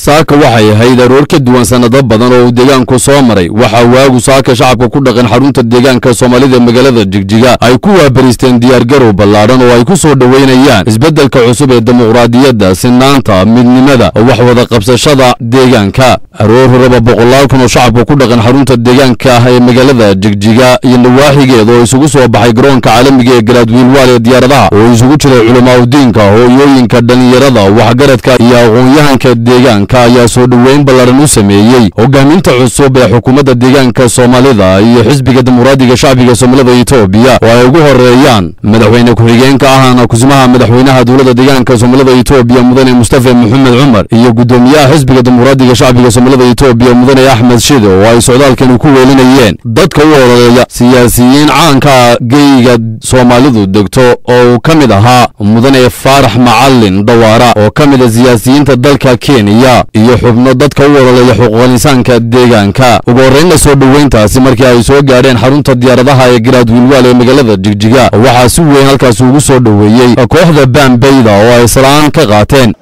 saaka waxay ahayd aroor ka duwan sanado badan oo deegaanku soo maray waxa waagu saaka shacabka ku dhaqan xarunta deegaanka Soomaalida magaalada Jigjiga ay ku waabaristeen diyaar garow ballaaran oo ay ku soo dhaweynayaan isbeddelka cusub ee dimuqraadiyadda sinaanta midnimada wax wada qabsashada deegaanka aroor raba boqolaal kun oo shacabka ku dhaqan xarunta deegaanka ee magaalada Jigjiga iyo nawaaxigeeda oo isugu soo baxay garoonka caalamiga ee Galaadwiilwaal ee diyaaradaha oo isugu jiray culimo diinka hooyooyinka dhalinyarada waxgaradka iyo aqoon-yahanka deegaanka ayaa soo dhaweyn ballaaran u sameeyay hogaaminta cusub ee xukuumadda deegaanka Soomaalida iyo xisbiga dimuqraadiga shacbiga Soomaalida Itoobiya oo ay ugu horeeyaan madaxweyne ku-xigeenka ahna kusimaha madaxweynaha dowladda deegaanka Soomaalida Itoobiya mudane Mustafa Maxamed Cumar iyo gudoomiyaha xisbiga dimuqraadiga shacbiga Soomaalida Itoobiya mudane Axmed Shide oo ay socdaalkan ku weelinayeen dadka u horeeya siyaasiyiin caanka geeyga Soomaalidu degto oo kamid ahaa mudane Faarax Macallin Dawaara oo kamid ah siyaasiyiinta dalka Kenya iyo xubno dadka u horeeya xuquuqul insaanka deegaanka ugu horeeyna soo dhaweyntaasi markii ay soo gaareen xarunta diyaaradaha ee Galaadwiilwaal ee magaalada Jigjiga waxa si weyn halkaas ugu soo dhaweeyay kooxda Bambeyda oo ay salaan ka qaateen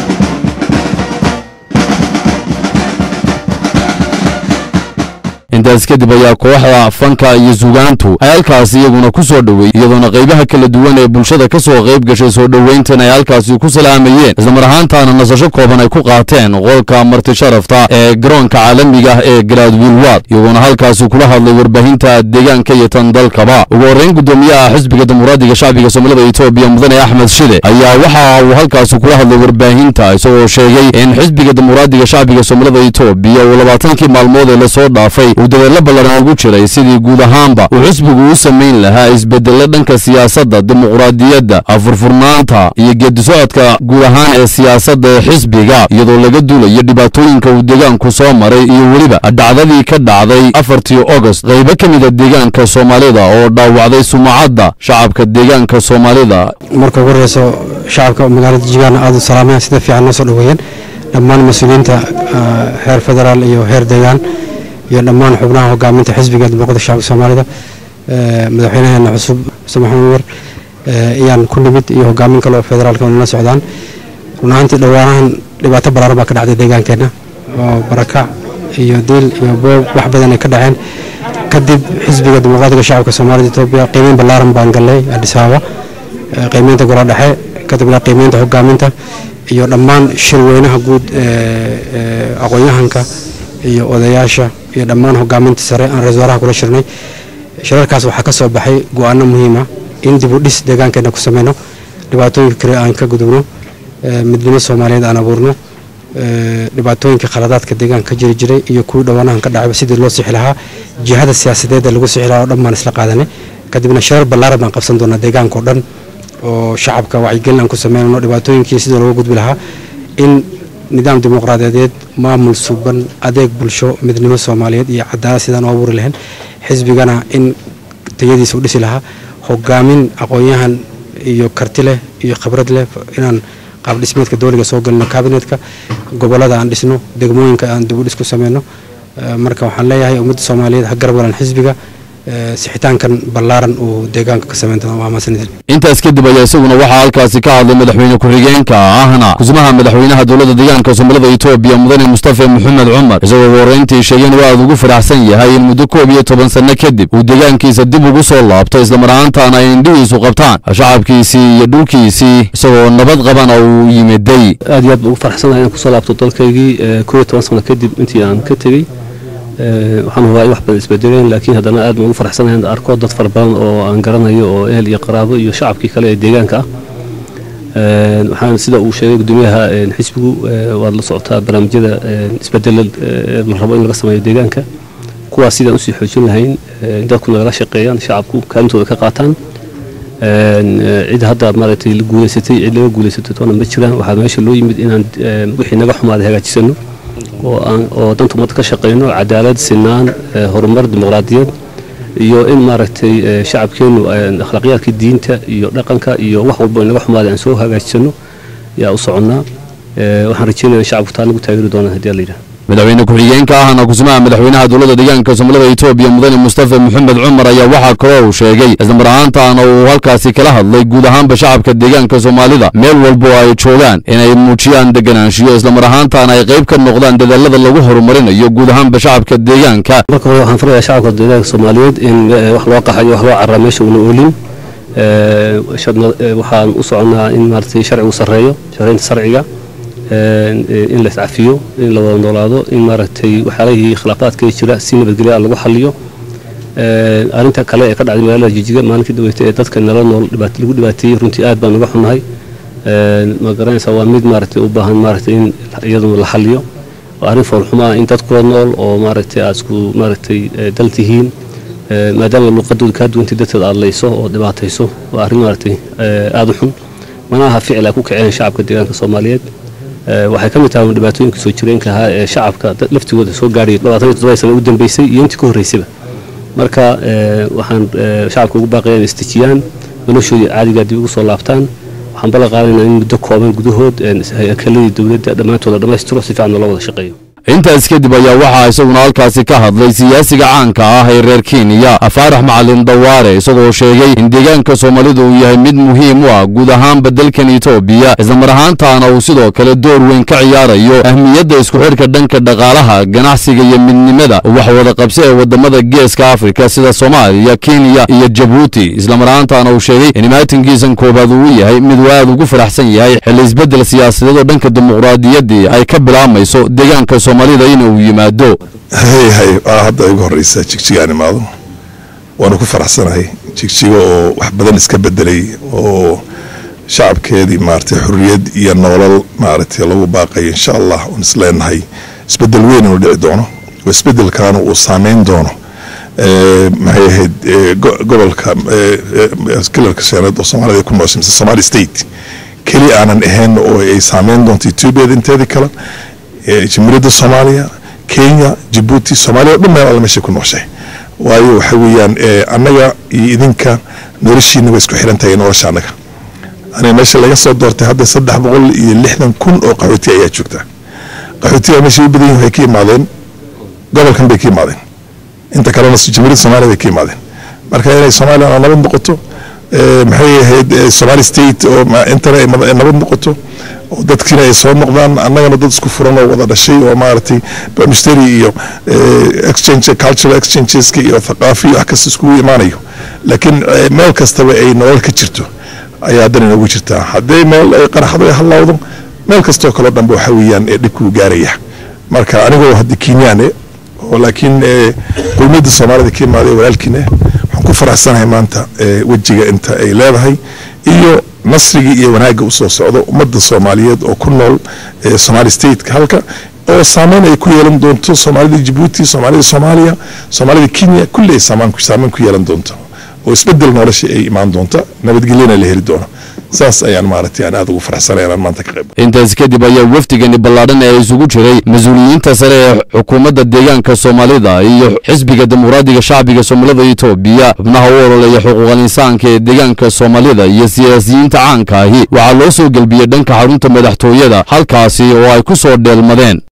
intaas kadib ayaa kooxda fanka iyo suugaantu ay halkaas iyaguna ku soo dhaweeyay iyadoo qaybaha kala duwan ee bulshada ka soo qayb gashay soo dhaweyntan ay halkaas ku salaamayeen isla mar ahaantaana nasasho kooban ay ku qaateen qolka marti sharafta ee garoonka caalamiga ee Galaadwiilwaal iyagoo halkaas kula hadlay warbaahinta deegaanka iyo tan dalkaba ugu horeyn gudoomiyaha xisbiga dimuqraadiga shacbiga Soomaalida Itoobiya mudane Axmed Shide ayaa waxa uu halkaas kula hadlay warbaahinta isagoo sheegay in xisbiga dimuqraadiga shacbiga Soomaalida Itoobiya uu 20 maalmood la soo dhaafay dadaallo ballaaran ugu jiray sidii guud ahaanba uu xisbigu u sameyn lahaa isbeddelada dhanka siyaasadda dimuqraadiyadda furfurnaanta iyo geeddi-socodka guud ahaan ee siyaasadda xisbiga iyadoo laga duulayo dhibaatooyinka uu deegaanku soo maray iyo weliba dhacdadii ka dhacday 4 August qaybo ka mid ah deegaanka Soomaalida oo dhaawacday sumcadda shacabka deegaanka Soomaalida marka ugu horeyso shacabka magaalada Jigjiga aad u salaamay sida fiican noo soo dhaweeyeen dhammaan mas'uuliyiinta heer federaal iyo heer deegaan iyo dhammaan xubnaha hogaaminta xisbiga dimuqraadiga shacbiga Soomaalida madaxweynaha cusub Mustafa Maxamed Cumar ayaan ku nimid iyo hogaamin kale oo federaalka oo la socdaan runaantii dhawaanahan dhibaato ballaaran baa ka dhacday deegaankeena oo barakac iyo dil iyo boob wax badan ay ka dhaceen kadib xisbiga dimuqraadiga shacbiga Soomaalida Itoobiya qiimeyn ballaaran baan galay Addis Ababa qiimeynta golaha dhexe kadib la qiimeynta hogaaminta iyo dhammaan shirweynaha guud aqoon-yahanka iyo odayaasha iyo dhammaan hogaaminta sare aan ra'iisul wasaaraha kula shirnay shirarkaas waxa ka soo baxay go'aano muhiim ah in dib u dhis deegaankeena ku sameeyno dhibaatooyinka kale aan ka gudubno midnimo Soomaaliyeed aan abuurno dhibaatooyinka khaladaadka deegaanka ka jiray iyo kuwa dhawaanahan ka dhacay sidii loo sixi lahaa jihada siyaasadeed lagu sixi lahaa dhammaan isla qaadanay kadibna shirar ballaaran baan qabsan doonaa deegaanka oo dhan oo shacabka wacyigelin aan ku sameeyno dhibaatooyinkii sidii looga gudbi lahaa in nidaam dimuqraadiyadeed maamul suban adeeg bulsho midnimo Soomaaliyeed iyo cadaalad sidaan u abuuri lahayn xisbigana in tayadiisa u dhisi lahaa hogaamin aqoon-yahan iyo karti leh iyo khibrad leh inaan qaab dhismeedka dawladda soo galno kabinetka gobolada aan dhisno degmooyinka aan dib u dhis ku sameeyno marka waxaan leeyahay ummadda Soomaaliyeed ha garab galaan xisbiga sixitaankan ballaaran oo deegaanka ka sameeyay waa maasanid intaas kadib ayaa isaguna waxa halkaas ka hadlay madaxweyne ku-xigeenka ahna kusimaha madaxweynaha dowladda deegaanka Soomaalida Itoobiya mudane Mustafa Maxamed Cumar isagoo wareyntii sheegay waa ugu faraxsan yahay in muddo 12 sano kadib uu deegaankiisa dib ugu soo laabto isla mar ahaantaana ay indhihiisu qabtaan shacabkiisii iyo dhulkiisii isagoo nabad qabana uu yimiday aad iyo aad ugu faraxsanahay in ku soo laabto dalkaygii 12 sano kadib intii aan ka tagay waxaan hubaa wax badan isbedeleen laakiin haddana aad ugu faraxsanahay in arko dad fara badan oo aan garanayo oo ehel iyo qaraabo iyo shacabkii kale ee deegaanka ah waxaan sida uu sheegay gudoomiyaha xisbigu waad la socotaa barnaamijyada isbedelada la rabo in laga sameeyo deegaanka kuwaas sidaan usii xoojin lahayn dadku nagala shaqeeyaan shacabku kaalintooda ka qaataan cid hadda maaragtay la guuleysatay cid laga guuleysatay toona ma jiraan waxaa meesha loo yimid inaan wixii naga xumaaday hagaajisano oo danta ummadda ka shaqeyno cadaalad sinaan horumar dimuqraadiyad iyo in maaragtay shacabkeenu akhlaaqyaadka diinta iyo dhaqanka iyo wax walba in laga xumaaday aan soo hagaajisano yaa u soconnaa waxaan rajeynayaa in shacabku taa nagu taageeri doonaan haddii la yidhaahdo madaxweyne ku-xigeenka ahna kusimaha madaxweynaha dowladda deegaanka soomaalida Itoobiya mudane Mustafa Maxamed Cumar ayaa waxa kale oo sheegay isla mar ahaantaana uu halkaasi kala hadlay guud ahaanba shacabka deegaanka Soomaalida meel walba oo ay joogaan inay muujiyaan deganaanshiyo isla mar ahaantaana ay qayb ka noqdaan dadaalada lagu horumarinayo guud ahaanba shacabka deegaanka. marka waxaan farayaa shacabka deegaanka Soomaaliyeed in wax loo qaxayo wax loo carraa meesha uu oolin waxaan u soconaa in maartay sharcigu sareeyo sharciga sharciga in la iscafiyo in la wada noolaado in maartay waxaalihii khilaafaadka jira si nabadgelyo lagu xalliyo arinta kale ee ka dhacday magaalada Jigjiga maalintii dawladda ee dadka nala nool lagu dhibaateeyay runtii aad baan uga xunahay ma garanaysaa waa mid maartay u baahan maartay in iyadoo la xalliyo arin foolxuma in dadku nool oo maartay asku maartay daltihiin maadaama luqadooda ka duwantay dadka aad leyso oo dhibaatayso waa arin maartay aad u xun manaha ficil ay ku kaceen shacabka deegaanka Soomaaliyeed waxay ka mid tahay dhibaatooyinka soo jireenka ah ee shacabka laftigooda soo gaaray 27 sano u dambeysay iyo intii ka horeysay marka waxaan shacabka ugu baaqayaan istijiyaan noloshooda caadiga dib ugu soo laabtaan waxaan bala qaadanaynaa in muddo kooban gudahood hay'adaha dawladda dhamaantooda dhamaystiro si fiican loo wada shaqeeyo. intaas kadib ayaa waxaa isaguna halkaasi ka hadlay siyaasiga caanka ah ee reer Kenya Faarax Macalin Dawaare isagoo sheegay in deegaanka Soomaalida uu yahay mid muhiim u ah guud ahaan dalkan Itoobiya isla mar ahaantaana uu sidoo kale door weyn ka ciyaarayo ahmiyadda isku xidhka dhanka dhaqaalaha ganacsiga iyo midnimada wax wada qabsi ee wadamada Geeska Afrika sida Soomaaliya, Kenya iyo Djibouti isla mar ahaantaana uu sheegay in maatinkiisan koobaad uu yahay mid aad ugu faraxsan yahay xilli isbedel siyaasadeed oo dhanka dimuqraadiyadda ay ka bilaamayso deegaanka Soomaalida inuu yimaado. hadda ugu horeysa Jigjiga imaado waana ku faraxsanahay Jigjiga oo wax badan iska bedelay oo shacabkeedii maartay xurriyad iyo nolol maartay lagu baaqay insha Allah oo isleenahay isbedel weyn oo dhici doono oo isbedelkan uu saameyn doono maxay ahayd gobolka iskilarka shanaad oo Soomaalida ku nooshay Somali State kali aanan ahayn oo ay saameyn doonto Itoobiya inteedii kale جمهورية الصومالية كينيا جيبوتي الصومالية ضمن المشي كل نوشة وايو حويان أنا إذنك نورشي نويسكو حيران تاين ورش عنك أنا ماشي اللي قصة دورتي هذا صدح بقول اللي إحنا نكون أو قهوتي أيات شوكتا قهوتي ماشي بدين هيكي ماذين قبل كان بيكي ماذين أنت كلام جمهورية الصومالية بيكي ماذين مركز الصومالية أنا نبض نقطه محي الصومالي ستيت أو أنت نبض نقطه dadkina ay soo noqdaan annagana dad isku furan oo wada dhashay oo maartay mustari iyo exchange cultural exchanges iyo thaqaafi wax kasta isku imaanayo laakiin meel kasta ay nolol ka jirto ayaa dan ugu jirtaa haday meel ay qaraxdo ay halawdo meel kasta kale dhanba waxa weeyaan ee dhibku gaaraya marka anigu hadda Kenyaane oo laakiin qowmiyadda Soomaalida ka imaaday walaalkiina waxaan ku faraxsanahay maanta wajiga inta ay leedahay iyo nasriga iyo wanaaga u soo socdo ummadda Soomaaliyeed oo ku nool Somali State halka oo saameyn ay ku yeelan doonto Soomaalida Djibouti Soomaalida Soomaaliya Soomaalida Kenya kulli saameyn ku yeelan doonto oo isbedel nolosha ay imaan doonto nabadgelyana la heli doono saas ayaan maartay aan aad ugu faraxsanahay maanta ka qayb intaas kadib ayaa wafdigani ballaaran ee isugu jiray mas'uuliyiinta sare ee xukuumadda deegaanka Soomaalida iyo xisbiga dimuqraadiga shacbiga Soomaalida Itoobiya xubnaha u ololeeya xuquuqul insaanka ee deegaanka Soomaalida iyo siyaasiyiinta caanka ahi waxaa loo soo galbiyay dhanka xarunta madaxtooyada halkaasi oo ay ku soo dheelmadeen